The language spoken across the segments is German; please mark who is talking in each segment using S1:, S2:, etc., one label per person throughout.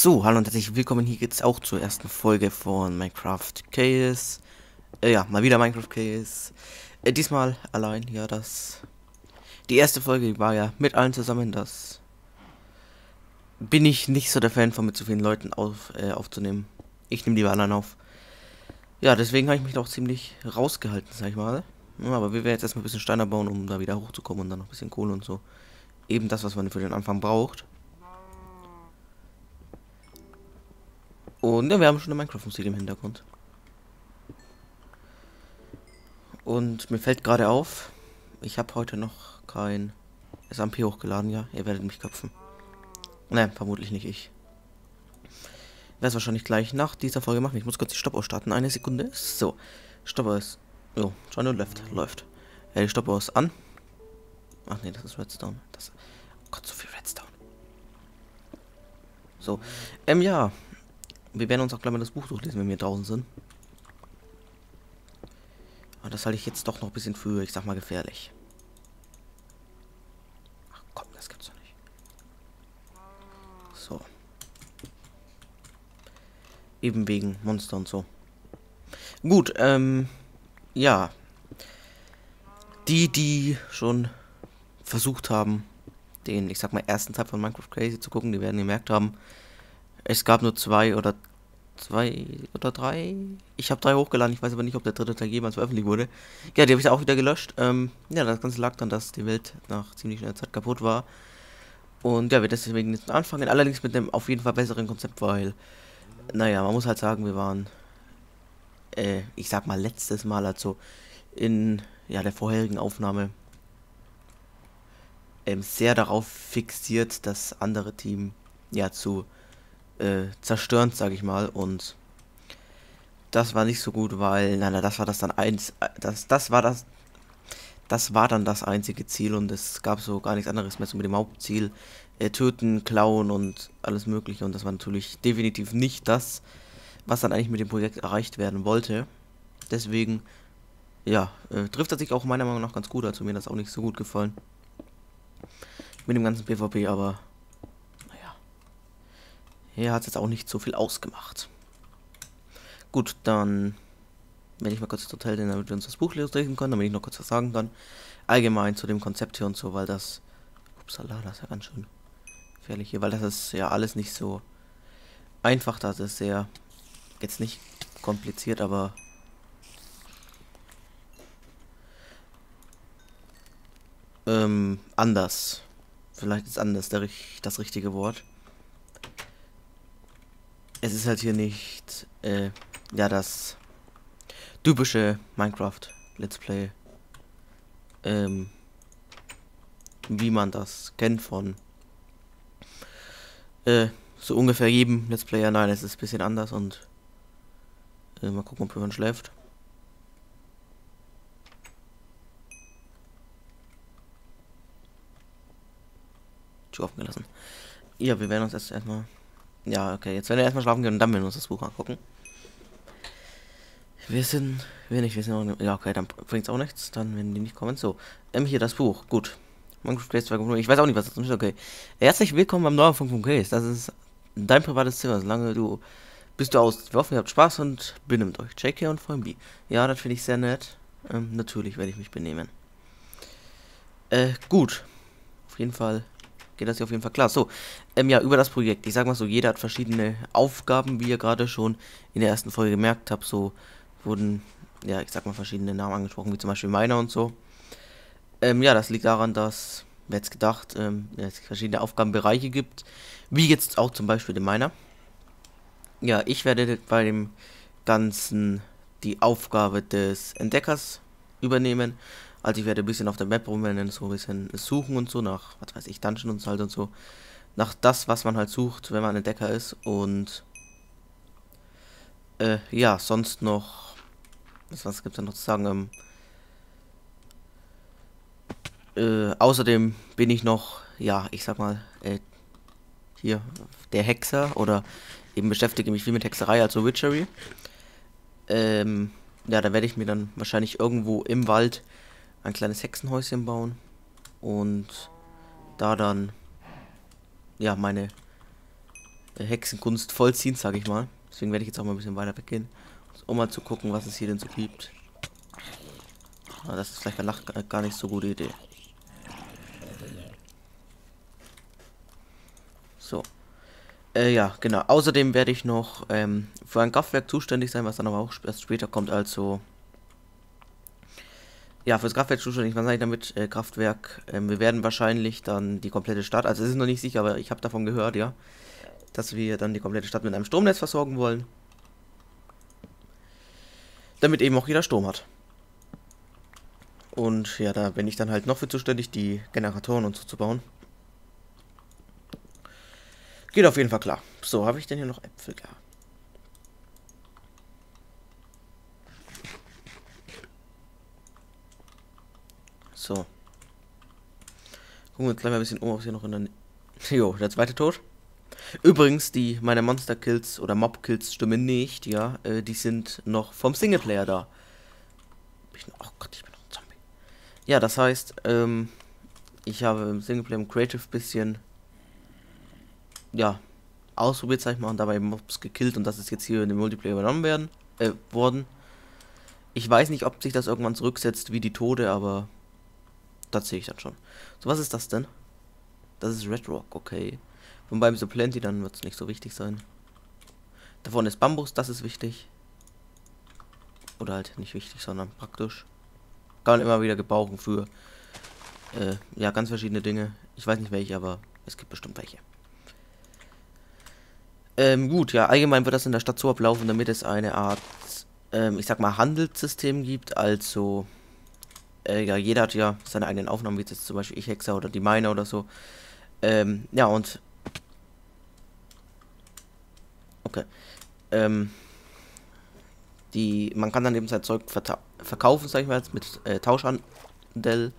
S1: So, hallo und herzlich willkommen. Hier geht's auch zur ersten Folge von Minecraft Chaos. Ja, mal wieder Minecraft Chaos. Diesmal allein, ja, die erste Folge war ja mit allen zusammen. Das bin ich nicht so der Fan von, mit so vielen Leuten aufzunehmen. Ich nehme lieber allein auf. Ja, deswegen habe ich mich doch ziemlich rausgehalten, sag ich mal. Ja, aber wir werden jetzt erstmal ein bisschen Steine bauen, um da wieder hochzukommen und dann noch ein bisschen Kohle und so. Eben das, was man für den Anfang braucht. Und ja, wir haben schon eine Minecraft-Musik im Hintergrund. Und mir fällt gerade auf, ich habe heute noch kein SMP hochgeladen, ja. Ihr werdet mich köpfen. Nein, vermutlich nicht ich. Werde es wahrscheinlich gleich nach dieser Folge machen. Ich muss kurz die Stoppuhr starten. Eine Sekunde. So. Stoppuhr ist. Jo, Join und Left. Läuft. Ja, die Stoppuhr ist an. Ach nee, das ist Redstone. Oh Gott, so viel Redstone. So. Ja. Wir werden uns auch gleich mal das Buch durchlesen, wenn wir draußen sind. Aber das halte ich jetzt doch noch ein bisschen für, ich sag mal, gefährlich. Ach komm, das gibt's doch nicht. So. Eben wegen Monster und so. Gut, ja. Die schon versucht haben, den, ich sag mal, ersten Teil von Minecraft Crazy zu gucken, die werden gemerkt haben, es gab nur zwei oder drei. Ich habe drei hochgeladen, ich weiß aber nicht, ob der dritte Teil jemals veröffentlicht wurde. Ja, die habe ich auch wieder gelöscht. Ja, das Ganze lag dann, dass die Welt nach ziemlich schneller Zeit kaputt war. Und ja, wir deswegen jetzt anfangen. Allerdings mit einem auf jeden Fall besseren Konzept, weil, naja, man muss halt sagen, wir waren, ich sag mal, letztes Mal, also in, ja, der vorherigen Aufnahme, sehr darauf fixiert, das andere Team, ja, zu zerstören, sage ich mal. Und das war nicht so gut, weil, nein, das war das dann das war dann das einzige Ziel und es gab so gar nichts anderes mehr so mit dem Hauptziel. Töten, klauen und alles mögliche. Und das war natürlich definitiv nicht das, was dann eigentlich mit dem Projekt erreicht werden wollte. Deswegen, ja, trifft das sich auch meiner Meinung nach ganz gut. Also mir hat das auch nicht so gut gefallen. Mit dem ganzen PvP, aber, naja. Hier hat es jetzt auch nicht so viel ausgemacht. Gut, dann wenn ich mal kurz das Hotel, damit wir uns das Buch lesen können, damit ich noch kurz was sagen kann. Allgemein zu dem Konzept hier und so, weil das. Upsala, das ist ja ganz schön gefährlich hier, weil das ist ja alles nicht so einfach, das ist sehr. Jetzt nicht kompliziert, aber. Anders. Vielleicht ist anders das richtige Wort. Es ist halt hier nicht, ja, das typische Minecraft Let's Play, wie man das kennt von so ungefähr jedem Let's Player. Nein, es ist ein bisschen anders und mal gucken, ob jemand schläft. Tür offen gelassen. Ja, wir werden uns erstmal. Ja, okay, jetzt werden wir erstmal schlafen gehen und dann werden wir uns das Buch angucken. Wir sind auch, ja, okay, dann bringt es auch nichts, dann werden die nicht kommen. So, hier das Buch, gut. Minecraft Case 2.0, ich weiß auch nicht, was das ist, okay. Herzlich willkommen beim neuen von Case, das ist dein privates Zimmer, solange bist du aus. Wir hoffen, ihr habt Spaß und benimmt euch. JK und VMB. Ja, das finde ich sehr nett. Natürlich werde ich mich benehmen. Gut. Auf jeden Fall geht das hier auf jeden Fall klar. So, ja, über das Projekt. Ich sag mal so, jeder hat verschiedene Aufgaben, wie ihr gerade schon in der ersten Folge gemerkt habt. So wurden, ja, ich sag mal, verschiedene Namen angesprochen, wie zum Beispiel meiner und so. Ja, das liegt daran, dass, wer jetzt gedacht, es verschiedene Aufgabenbereiche gibt, wie jetzt auch zum Beispiel den meiner. Ja, ich werde bei dem Ganzen die Aufgabe des Entdeckers übernehmen. Also ich werde ein bisschen auf der Map rumrennen, so ein bisschen suchen und so, nach, was weiß ich, Dungeons halt und so. Nach das, was man halt sucht, wenn man Entdecker ist. Und ja, sonst noch, was gibt es da noch zu sagen? Außerdem bin ich noch, ja, ich sag mal, hier, der Hexer oder eben beschäftige mich viel mit Hexerei, also Witchery. Ja, da werde ich mir dann wahrscheinlich irgendwo im Wald ein kleines Hexenhäuschen bauen und da dann, ja, meine Hexenkunst vollziehen, sage ich mal. Deswegen werde ich jetzt auch mal ein bisschen weiter weggehen, um mal zu gucken, was es hier denn so gibt. Aber das ist vielleicht bei Nacht gar nicht so gute Idee. So. Ja, genau. Außerdem werde ich noch für ein Kraftwerk zuständig sein, was dann aber auch erst später kommt. Also, ja, fürs Kraftwerk zuständig. Was sage ich damit? Kraftwerk. Wir werden wahrscheinlich dann die komplette Stadt, also es ist noch nicht sicher, aber ich habe davon gehört, ja, dass wir dann die komplette Stadt mit einem Stromnetz versorgen wollen. Damit eben auch jeder Strom hat. Und ja, da bin ich dann halt noch für zuständig, die Generatoren und so zu bauen. Geht auf jeden Fall klar. So, habe ich denn hier noch Äpfel? Ja. So. Gucken wir uns gleich mal ein bisschen um, ob hier noch in der... Jo, der zweite tot. Übrigens, meine Monster-Kills oder Mob-Kills stimmen nicht, ja. Die sind noch vom Singleplayer da. Oh Gott, ich bin noch ein Zombie. Ja, das heißt, ich habe im Singleplayer im Creative bisschen, ja, ausprobiert, sag ich mal, und dabei Mobs gekillt und das ist jetzt hier in dem Multiplayer übernommen worden. Ich weiß nicht, ob sich das irgendwann zurücksetzt wie die Tode, aber das sehe ich dann schon. So, was ist das denn? Das ist Red Rock, okay. Von beim so Plenty, dann wird es nicht so wichtig sein. Da vorne ist Bambus, das ist wichtig. Oder halt nicht wichtig, sondern praktisch. Kann man immer wieder gebrauchen für, ja, ganz verschiedene Dinge. Ich weiß nicht welche, aber es gibt bestimmt welche. Gut, ja, allgemein wird das in der Stadt so ablaufen, damit es eine Art, ich sag mal, Handelssystem gibt. Also, ja, jeder hat ja seine eigenen Aufnahmen, wie jetzt zum Beispiel ich Hexer oder die Miner oder so. Ja, und... Okay. Man kann dann eben sein Zeug verkaufen, sag ich mal, jetzt mit Tauschhandel.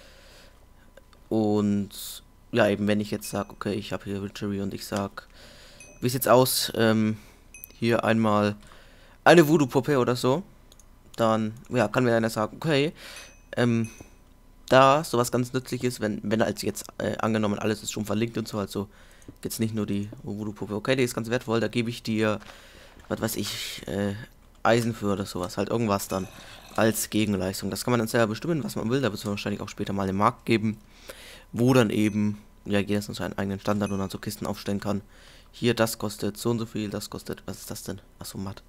S1: Und ja, eben wenn ich jetzt sage, okay, ich habe hier Witchery und ich sag, wie sieht's aus, hier einmal eine Voodoo-Puppe oder so, dann, ja, kann mir einer sagen, okay, da sowas ganz nützlich ist, wenn als jetzt angenommen alles ist schon verlinkt und so, also jetzt nicht nur die Voodoo-Puppe, okay, die ist ganz wertvoll, da gebe ich dir, was weiß ich, Eisen für oder sowas, halt irgendwas dann als Gegenleistung. Das kann man dann selber bestimmen, was man will, da wird es wahrscheinlich auch später mal einen Markt geben, wo dann eben, ja, jeder so seinen eigenen Standard und dann so Kisten aufstellen kann. Hier, das kostet so und so viel, das kostet, was ist das denn? Achso, Matt.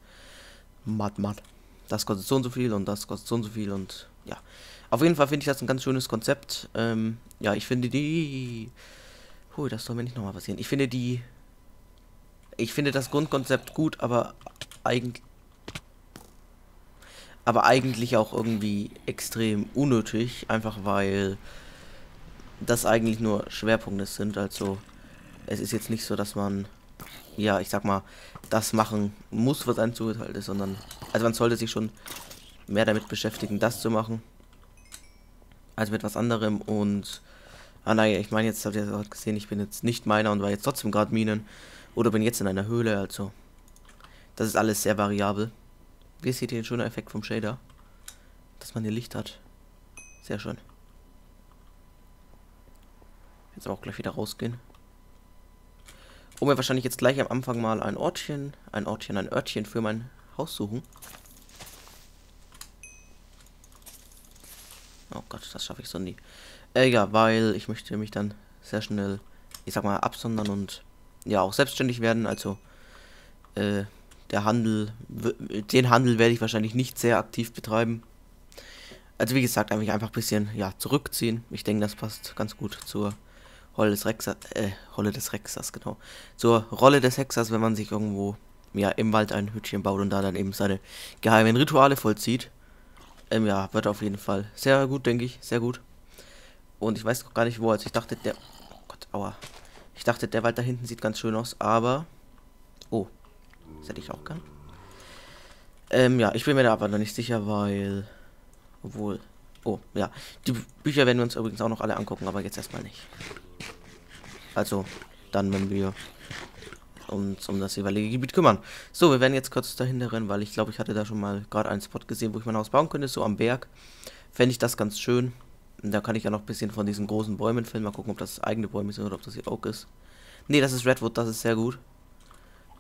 S1: Das kostet so und so viel und das kostet so und so viel und ja. Auf jeden Fall finde ich das ein ganz schönes Konzept. Ja, ich finde Hui, das soll mir nicht nochmal passieren. Ich finde das Grundkonzept gut, aber eigentlich auch irgendwie extrem unnötig, einfach weil das eigentlich nur Schwerpunkte sind. Also es ist jetzt nicht so, dass man, ja, ich sag mal, das machen muss, was einem zugeteilt ist, sondern, also man sollte sich schon mehr damit beschäftigen, das zu machen, als mit was anderem. Und, naja, ich meine, jetzt habt ihr gerade gesehen, ich bin jetzt nicht Miner und war jetzt trotzdem gerade Minen, oder bin jetzt in einer Höhle, also das ist alles sehr variabel. Wie seht ihr den schönen Effekt vom Shader, dass man hier Licht hat. Sehr schön. Jetzt auch gleich wieder rausgehen. Und mir wahrscheinlich jetzt gleich am Anfang mal ein Örtchen für mein Haus suchen. Oh Gott, das schaffe ich so nie. Ja, weil ich möchte mich dann sehr schnell, ich sag mal, absondern und ja auch selbstständig werden. Also den Handel werde ich wahrscheinlich nicht sehr aktiv betreiben. Also wie gesagt, einfach ein bisschen, ja, zurückziehen. Ich denke, das passt ganz gut zur Rolle des Hexers, genau. Zur Rolle des Hexers, wenn man sich irgendwo, ja, im Wald ein Hütchen baut und da dann eben seine geheimen Rituale vollzieht. Ja, wird auf jeden Fall sehr gut, denke ich, sehr gut. Und ich weiß noch gar nicht wo, also ich dachte, oh Gott, aua. Ich dachte, der Wald da hinten sieht ganz schön aus, aber, oh, das hätte ich auch gern. Ja, ich bin mir da aber noch nicht sicher, weil, obwohl, oh, ja, die Bücher werden wir uns übrigens auch noch alle angucken, aber jetzt erstmal nicht. Also, dann, wenn wir uns um das jeweilige Gebiet kümmern. So, wir werden jetzt kurz dahinter rennen, weil ich glaube, ich hatte da schon mal gerade einen Spot gesehen, wo ich mein Haus bauen könnte, so am Berg. Fände ich das ganz schön. Da kann ich ja noch ein bisschen von diesen großen Bäumen filmen. Mal gucken, ob das eigene Bäume sind oder ob das hier Oak ist. Ne, das ist Redwood, das ist sehr gut.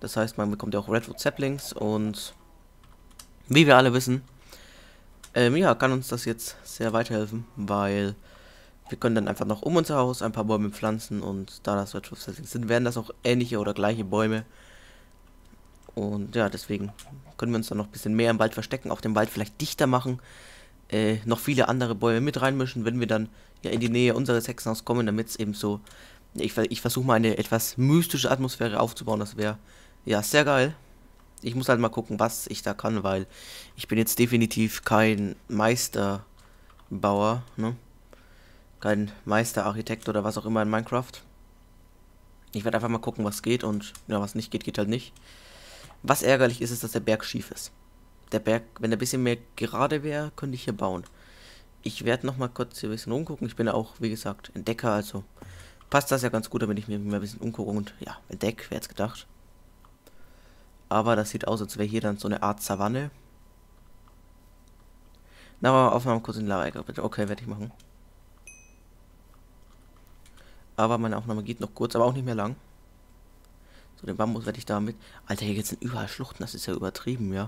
S1: Das heißt, man bekommt ja auch Redwood Saplings und wie wir alle wissen, ja, kann uns das jetzt sehr weiterhelfen, weil wir können dann einfach noch um unser Haus ein paar Bäume pflanzen und da das Redwood Saplings sind, werden das auch ähnliche oder gleiche Bäume. Und ja, deswegen können wir uns dann noch ein bisschen mehr im Wald verstecken, auch den Wald vielleicht dichter machen, noch viele andere Bäume mit reinmischen, wenn wir dann ja in die Nähe unseres Hexenhauses kommen, damit es eben so, ich versuche mal eine etwas mystische Atmosphäre aufzubauen, das wäre ja sehr geil. Ich muss halt mal gucken, was ich da kann, weil ich bin jetzt definitiv kein Meisterbauer, ne? Kein Meisterarchitekt oder was auch immer in Minecraft. Ich werde einfach mal gucken, was geht und ja, was nicht geht, geht halt nicht. Was ärgerlich ist, ist, dass der Berg schief ist. Der Berg, wenn er ein bisschen mehr gerade wäre, könnte ich hier bauen. Ich werde noch mal kurz hier ein bisschen umgucken. Ich bin ja auch, wie gesagt, Entdecker, also passt das ja ganz gut, damit ich mir mal ein bisschen umgucke und ja, entdecke, wer hätte es gedacht. Aber das sieht aus, als wäre hier dann so eine Art Savanne. Na, aber Aufnahme kurz in Lava, bitte. Okay, werde ich machen. Aber meine Aufnahme geht noch kurz, aber auch nicht mehr lang. So, den Bambus werde ich damit. Alter, hier sind überall Schluchten, das ist ja übertrieben, ja.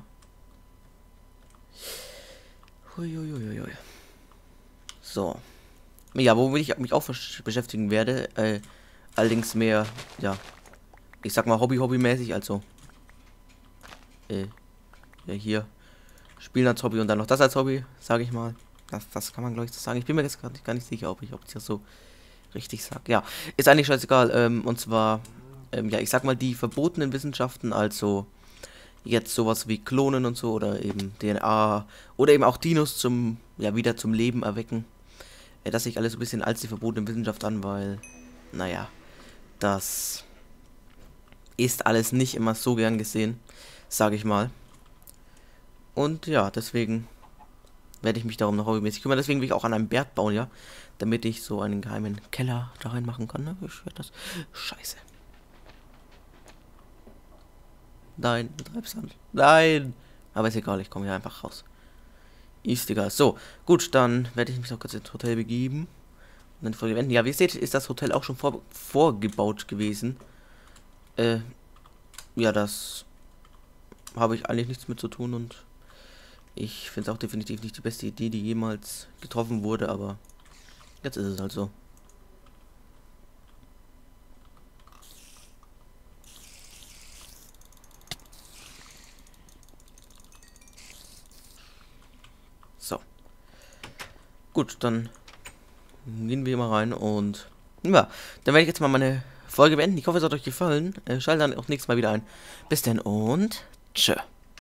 S1: Huiuiuiui. So. Ja, womit ich mich auch beschäftigen werde, allerdings mehr, ja, ich sag mal hobbymäßig, also, ja, hier, Spielen als Hobby und dann noch das als Hobby, sage ich mal. Das kann man, glaube ich, so sagen. Ich bin mir jetzt gar nicht sicher, ob ich das so richtig sage. Ja, ist eigentlich scheißegal, und zwar, ja, ich sag mal, die verbotenen Wissenschaften, also jetzt sowas wie Klonen und so, oder eben DNA, oder eben auch Dinos zum, ja, wieder zum Leben erwecken. Das sehe ich alles so ein bisschen als die verbotene Wissenschaft an, weil, naja, das ist alles nicht immer so gern gesehen, sage ich mal. Und ja, deswegen werde ich mich darum noch hobbymäßig kümmern. Deswegen will ich auch an einem Berg bauen, ja, damit ich so einen geheimen Keller da rein machen kann. Ne? Ich werde das... Scheiße. Nein, Treibsand. Nein! Aber ist egal, ich komme hier einfach raus. Ist egal. So, gut, dann werde ich mich noch kurz ins Hotel begeben. Und dann Folge beenden. Ja, wie ihr seht, ist das Hotel auch schon vorgebaut gewesen. Ja, das habe ich eigentlich nichts mit zu tun und ich finde es auch definitiv nicht die beste Idee, die jemals getroffen wurde, aber jetzt ist es halt so. So. Gut, dann gehen wir mal rein und ja, dann werde ich jetzt mal meine Folge beenden. Ich hoffe, es hat euch gefallen. Schaltet dann auch nächstes Mal wieder ein. Bis dann und tschö.